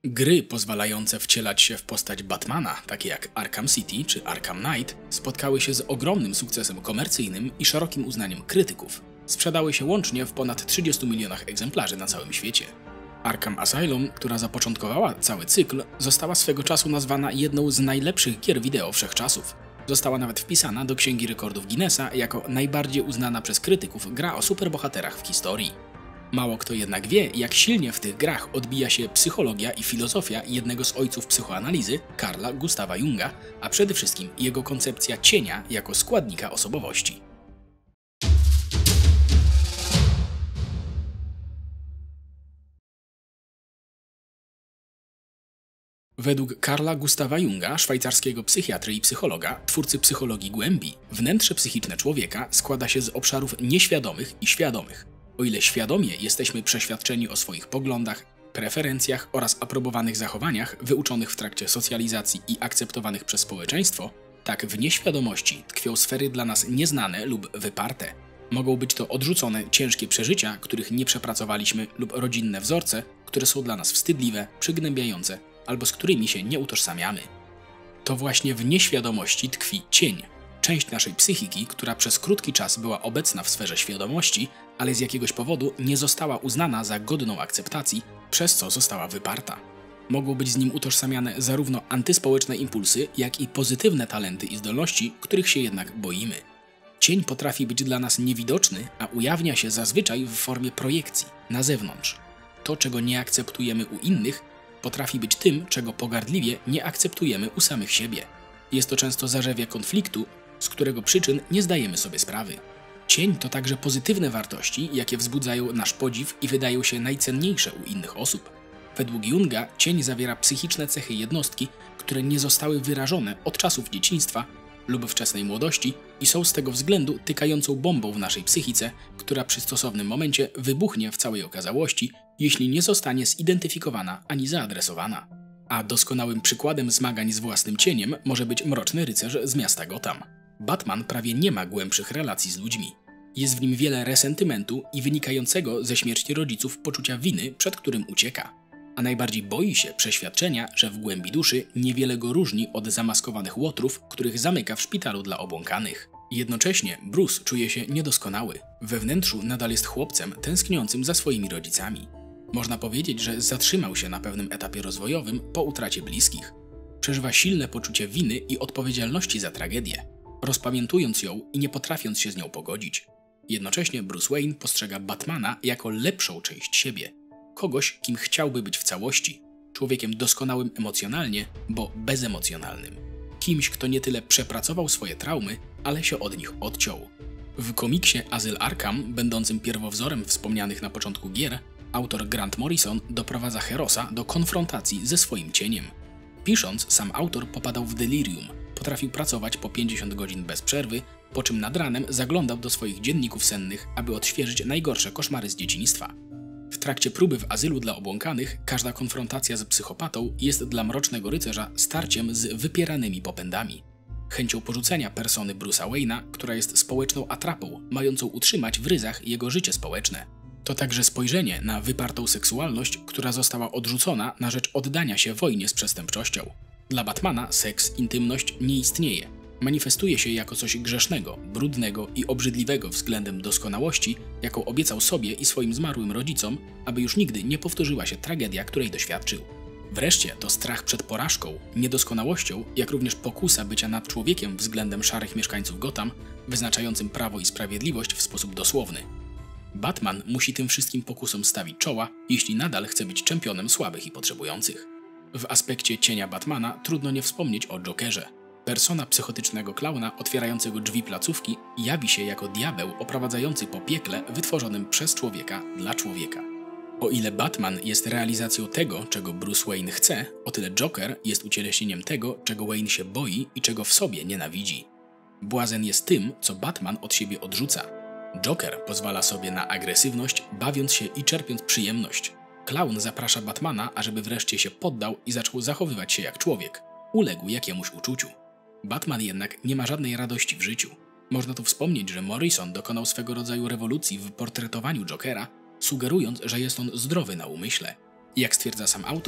Gry pozwalające wcielać się w postać Batmana, takie jak Arkham City czy Arkham Knight, spotkały się z ogromnym sukcesem komercyjnym i szerokim uznaniem krytyków. Sprzedały się łącznie w ponad 30 milionach egzemplarzy na całym świecie. Arkham Asylum, która zapoczątkowała cały cykl, została swego czasu nazwana jedną z najlepszych gier wideo wszechczasów. Została nawet wpisana do Księgi Rekordów Guinnessa jako najbardziej uznana przez krytyków gra o superbohaterach w historii. Mało kto jednak wie, jak silnie w tych grach odbija się psychologia i filozofia jednego z ojców psychoanalizy, Carla Gustawa Junga, a przede wszystkim jego koncepcja cienia jako składnika osobowości. Według Carla Gustawa Junga, szwajcarskiego psychiatry i psychologa, twórcy psychologii głębi, wnętrze psychiczne człowieka składa się z obszarów nieświadomych i świadomych. O ile świadomie jesteśmy przeświadczeni o swoich poglądach, preferencjach oraz aprobowanych zachowaniach wyuczonych w trakcie socjalizacji i akceptowanych przez społeczeństwo, tak w nieświadomości tkwią sfery dla nas nieznane lub wyparte. Mogą być to odrzucone ciężkie przeżycia, których nie przepracowaliśmy, lub rodzinne wzorce, które są dla nas wstydliwe, przygnębiające albo z którymi się nie utożsamiamy. To właśnie w nieświadomości tkwi cień. Część naszej psychiki, która przez krótki czas była obecna w sferze świadomości, ale z jakiegoś powodu nie została uznana za godną akceptacji, przez co została wyparta. Mogą być z nim utożsamiane zarówno antyspołeczne impulsy, jak i pozytywne talenty i zdolności, których się jednak boimy. Cień potrafi być dla nas niewidoczny, a ujawnia się zazwyczaj w formie projekcji, na zewnątrz. To, czego nie akceptujemy u innych, potrafi być tym, czego pogardliwie nie akceptujemy u samych siebie. Jest to często zarzewia konfliktu, z którego przyczyn nie zdajemy sobie sprawy. Cień to także pozytywne wartości, jakie wzbudzają nasz podziw i wydają się najcenniejsze u innych osób. Według Junga cień zawiera psychiczne cechy jednostki, które nie zostały wyrażone od czasów dzieciństwa lub wczesnej młodości i są z tego względu tykającą bombą w naszej psychice, która przy stosownym momencie wybuchnie w całej okazałości, jeśli nie zostanie zidentyfikowana ani zaadresowana. A doskonałym przykładem zmagań z własnym cieniem może być Mroczny Rycerz z miasta Gotham. Batman prawie nie ma głębszych relacji z ludźmi. Jest w nim wiele resentymentu i wynikającego ze śmierci rodziców poczucia winy, przed którym ucieka. A najbardziej boi się przeświadczenia, że w głębi duszy niewiele go różni od zamaskowanych łotrów, których zamyka w szpitalu dla obłąkanych. Jednocześnie Bruce czuje się niedoskonały. We wnętrzu nadal jest chłopcem tęskniącym za swoimi rodzicami. Można powiedzieć, że zatrzymał się na pewnym etapie rozwojowym po utracie bliskich. Przeżywa silne poczucie winy i odpowiedzialności za tragedię, rozpamiętując ją i nie potrafiąc się z nią pogodzić. Jednocześnie Bruce Wayne postrzega Batmana jako lepszą część siebie. Kogoś, kim chciałby być w całości. Człowiekiem doskonałym emocjonalnie, bo bezemocjonalnym. Kimś, kto nie tyle przepracował swoje traumy, ale się od nich odciął. W komiksie Azyl Arkham, będącym pierwowzorem wspomnianych na początku gier, autor Grant Morrison doprowadza Herosa do konfrontacji ze swoim cieniem. Pisząc, sam autor popadał w delirium. Potrafił pracować po 50 godzin bez przerwy, po czym nad ranem zaglądał do swoich dzienników sennych, aby odświeżyć najgorsze koszmary z dzieciństwa. W trakcie próby w azylu dla obłąkanych, każda konfrontacja z psychopatą jest dla Mrocznego Rycerza starciem z wypieranymi popędami. Chęcią porzucenia persony Bruce'a Wayne'a, która jest społeczną atrapą, mającą utrzymać w ryzach jego życie społeczne. To także spojrzenie na wypartą seksualność, która została odrzucona na rzecz oddania się wojnie z przestępczością. Dla Batmana seks, intymność nie istnieje. Manifestuje się jako coś grzesznego, brudnego i obrzydliwego względem doskonałości, jaką obiecał sobie i swoim zmarłym rodzicom, aby już nigdy nie powtórzyła się tragedia, której doświadczył. Wreszcie to strach przed porażką, niedoskonałością, jak również pokusa bycia nad człowiekiem względem szarych mieszkańców Gotham, wyznaczającym prawo i sprawiedliwość w sposób dosłowny. Batman musi tym wszystkim pokusom stawić czoła, jeśli nadal chce być czempionem słabych i potrzebujących. W aspekcie cienia Batmana trudno nie wspomnieć o Jokerze. Persona psychotycznego klauna otwierającego drzwi placówki jawi się jako diabeł oprowadzający po piekle wytworzonym przez człowieka dla człowieka. O ile Batman jest realizacją tego, czego Bruce Wayne chce, o tyle Joker jest ucieleśnieniem tego, czego Wayne się boi i czego w sobie nienawidzi. Błazen jest tym, co Batman od siebie odrzuca. Joker pozwala sobie na agresywność, bawiąc się i czerpiąc przyjemność. Klaun zaprasza Batmana, ażeby wreszcie się poddał i zaczął zachowywać się jak człowiek. Uległ jakiemuś uczuciu. Batman jednak nie ma żadnej radości w życiu. Można tu wspomnieć, że Morrison dokonał swego rodzaju rewolucji w portretowaniu Jokera, sugerując, że jest on zdrowy na umyśle. Jak stwierdza sam autor,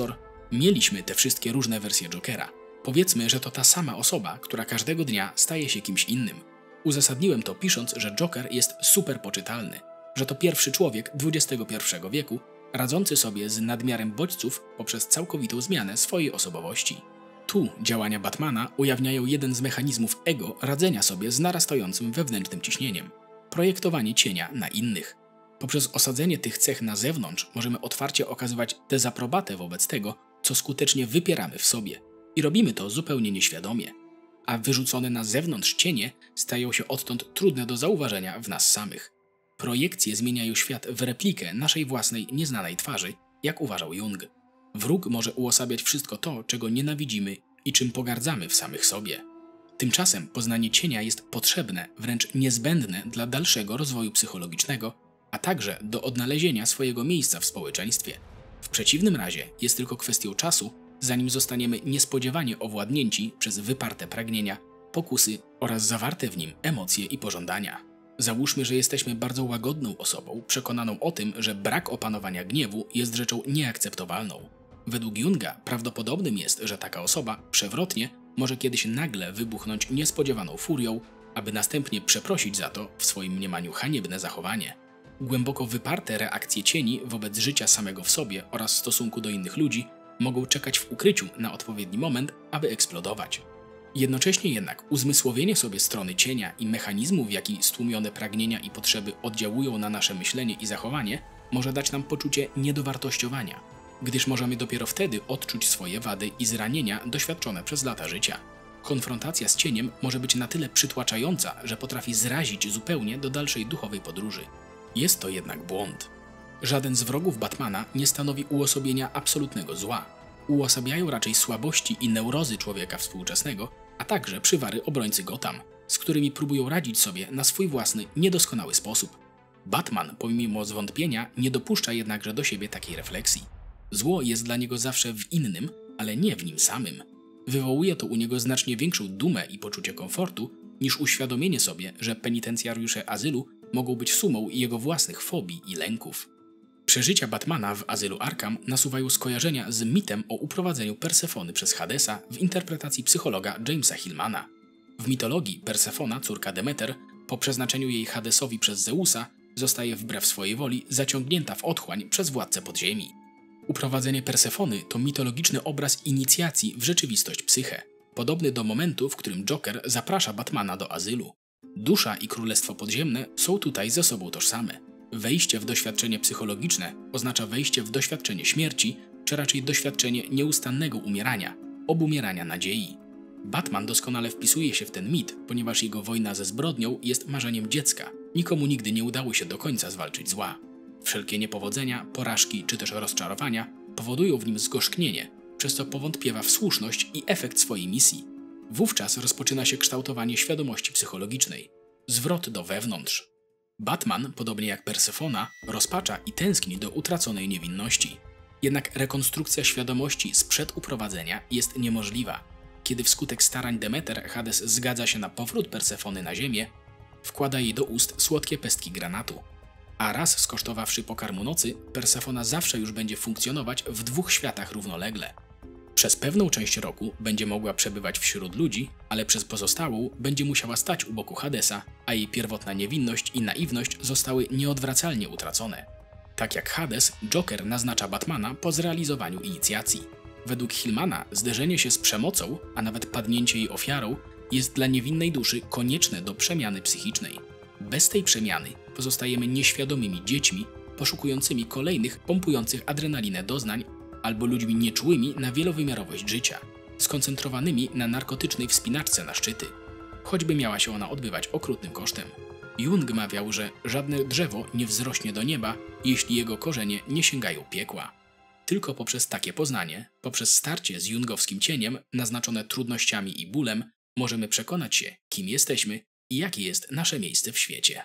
Mieliśmy te wszystkie różne wersje Jokera. Powiedzmy, że to ta sama osoba, która każdego dnia staje się kimś innym. Uzasadniłem to pisząc, że Joker jest super poczytalny, że to pierwszy człowiek XXI wieku radzący sobie z nadmiarem bodźców poprzez całkowitą zmianę swojej osobowości. Tu działania Batmana ujawniają jeden z mechanizmów ego radzenia sobie z narastającym wewnętrznym ciśnieniem – projektowanie cienia na innych. Poprzez osadzenie tych cech na zewnątrz możemy otwarcie okazywać dezaprobatę wobec tego, co skutecznie wypieramy w sobie. I robimy to zupełnie nieświadomie. A wyrzucone na zewnątrz cienie stają się odtąd trudne do zauważenia w nas samych. Projekcje zmieniają świat w replikę naszej własnej nieznanej twarzy, jak uważał Jung. Wróg może uosabiać wszystko to, czego nienawidzimy i czym pogardzamy w samych sobie. Tymczasem poznanie cienia jest potrzebne, wręcz niezbędne dla dalszego rozwoju psychologicznego, a także do odnalezienia swojego miejsca w społeczeństwie. W przeciwnym razie jest tylko kwestią czasu, zanim zostaniemy niespodziewanie owładnięci przez wyparte pragnienia, pokusy oraz zawarte w nim emocje i pożądania. Załóżmy, że jesteśmy bardzo łagodną osobą, przekonaną o tym, że brak opanowania gniewu jest rzeczą nieakceptowalną. Według Junga prawdopodobnym jest, że taka osoba przewrotnie może kiedyś nagle wybuchnąć niespodziewaną furią, aby następnie przeprosić za to w swoim mniemaniu haniebne zachowanie. Głęboko wyparte reakcje cieni wobec życia samego w sobie oraz stosunku do innych ludzi mogą czekać w ukryciu na odpowiedni moment, aby eksplodować. Jednocześnie jednak uzmysłowienie sobie strony cienia i mechanizmu, w jaki stłumione pragnienia i potrzeby oddziałują na nasze myślenie i zachowanie, może dać nam poczucie niedowartościowania, gdyż możemy dopiero wtedy odczuć swoje wady i zranienia doświadczone przez lata życia. Konfrontacja z cieniem może być na tyle przytłaczająca, że potrafi zrazić zupełnie do dalszej duchowej podróży. Jest to jednak błąd. Żaden z wrogów Batmana nie stanowi uosobienia absolutnego zła. Uosabiają raczej słabości i neurozy człowieka współczesnego, a także przywary obrońcy Gotham, z którymi próbują radzić sobie na swój własny, niedoskonały sposób. Batman, pomimo zwątpienia, nie dopuszcza jednakże do siebie takiej refleksji. Zło jest dla niego zawsze w innym, ale nie w nim samym. Wywołuje to u niego znacznie większą dumę i poczucie komfortu, niż uświadomienie sobie, że penitencjariusze azylu mogą być sumą jego własnych fobii i lęków. Przeżycia Batmana w azylu Arkham nasuwają skojarzenia z mitem o uprowadzeniu Persefony przez Hadesa w interpretacji psychologa Jamesa Hillmana. W mitologii Persefona, córka Demeter, po przeznaczeniu jej Hadesowi przez Zeusa, zostaje wbrew swojej woli zaciągnięta w otchłań przez władcę podziemi. Uprowadzenie Persefony to mitologiczny obraz inicjacji w rzeczywistość psyche, podobny do momentu, w którym Joker zaprasza Batmana do azylu. Dusza i królestwo podziemne są tutaj ze sobą tożsame. Wejście w doświadczenie psychologiczne oznacza wejście w doświadczenie śmierci, czy raczej doświadczenie nieustannego umierania, obumierania nadziei. Batman doskonale wpisuje się w ten mit, ponieważ jego wojna ze zbrodnią jest marzeniem dziecka. Nikomu nigdy nie udało się do końca zwalczyć zła. Wszelkie niepowodzenia, porażki czy też rozczarowania powodują w nim zgorzknienie, przez co powątpiewa w słuszność i efekt swojej misji. Wówczas rozpoczyna się kształtowanie świadomości psychologicznej. Zwrot do wewnątrz. Batman, podobnie jak Persefona, rozpacza i tęskni do utraconej niewinności. Jednak rekonstrukcja świadomości sprzed uprowadzenia jest niemożliwa. Kiedy wskutek starań Demeter Hades zgadza się na powrót Persefony na ziemię, wkłada jej do ust słodkie pestki granatu. A raz skosztowawszy pokarmu nocy, Persefona zawsze już będzie funkcjonować w dwóch światach równolegle. Przez pewną część roku będzie mogła przebywać wśród ludzi, ale przez pozostałą będzie musiała stać u boku Hadesa, a jej pierwotna niewinność i naiwność zostały nieodwracalnie utracone. Tak jak Hades, Joker naznacza Batmana po zrealizowaniu inicjacji. Według Hillmana zderzenie się z przemocą, a nawet padnięcie jej ofiarą, jest dla niewinnej duszy konieczne do przemiany psychicznej. Bez tej przemiany pozostajemy nieświadomymi dziećmi, poszukującymi kolejnych, pompujących adrenalinę doznań, albo ludźmi nieczułymi na wielowymiarowość życia, skoncentrowanymi na narkotycznej wspinaczce na szczyty, choćby miała się ona odbywać okrutnym kosztem. Jung mawiał, że żadne drzewo nie wzrośnie do nieba, jeśli jego korzenie nie sięgają piekła. Tylko poprzez takie poznanie, poprzez starcie z jungowskim cieniem, naznaczone trudnościami i bólem, możemy przekonać się, kim jesteśmy i jakie jest nasze miejsce w świecie.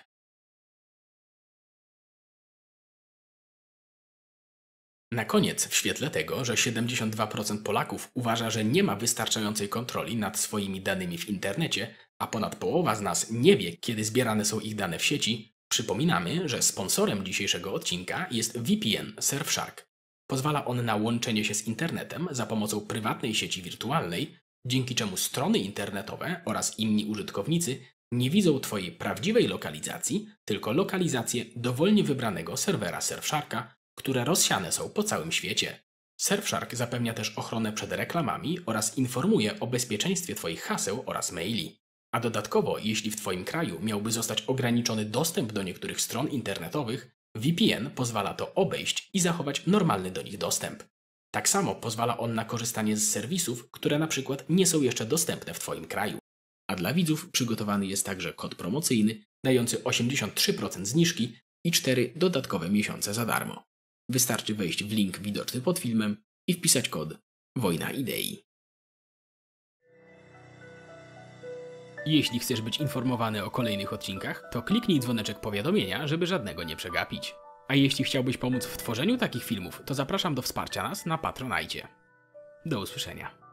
Na koniec, w świetle tego, że 72% Polaków uważa, że nie ma wystarczającej kontroli nad swoimi danymi w internecie, a ponad połowa z nas nie wie, kiedy zbierane są ich dane w sieci, przypominamy, że sponsorem dzisiejszego odcinka jest VPN Surfshark. Pozwala on na łączenie się z internetem za pomocą prywatnej sieci wirtualnej, dzięki czemu strony internetowe oraz inni użytkownicy nie widzą Twojej prawdziwej lokalizacji, tylko lokalizację dowolnie wybranego serwera Surfsharka, które rozsiane są po całym świecie. Surfshark zapewnia też ochronę przed reklamami oraz informuje o bezpieczeństwie Twoich haseł oraz maili. A dodatkowo, jeśli w Twoim kraju miałby zostać ograniczony dostęp do niektórych stron internetowych, VPN pozwala to obejść i zachować normalny do nich dostęp. Tak samo pozwala on na korzystanie z serwisów, które na przykład nie są jeszcze dostępne w Twoim kraju. A dla widzów przygotowany jest także kod promocyjny dający 83% zniżki i 4 dodatkowe miesiące za darmo. Wystarczy wejść w link widoczny pod filmem i wpisać kod Wojna Idei. Jeśli chcesz być informowany o kolejnych odcinkach, to kliknij dzwoneczek powiadomienia, żeby żadnego nie przegapić. A jeśli chciałbyś pomóc w tworzeniu takich filmów, to zapraszam do wsparcia nas na Patronite. Do usłyszenia.